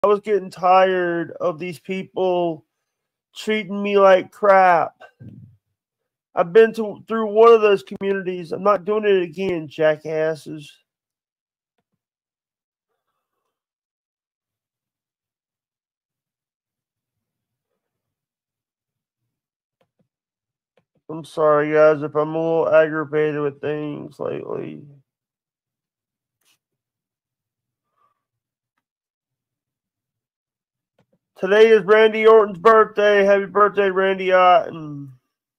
I was getting tired of these people treating me like crap. I've been through one of those communities. I'm not doing it again, jackasses. I'm sorry, guys, if I'm a little aggravated with things lately. Today is Randy Orton's birthday. Happy birthday, Randy Orton.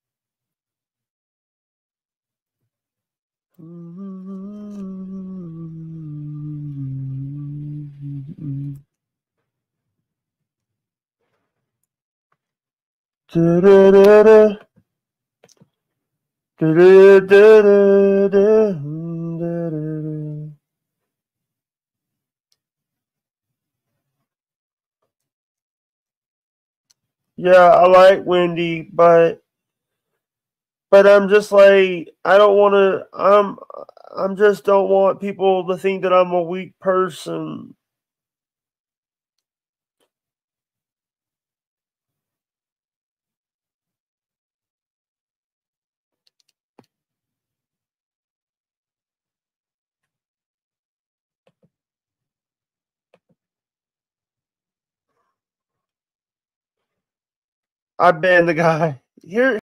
Da-da-da-da. Da-da-da-da-da. Da-da-da. Yeah, I like Wendy, but I'm just like I don't want to. I'm just don't want people to think that I'm a weak person. I banned the guy. Here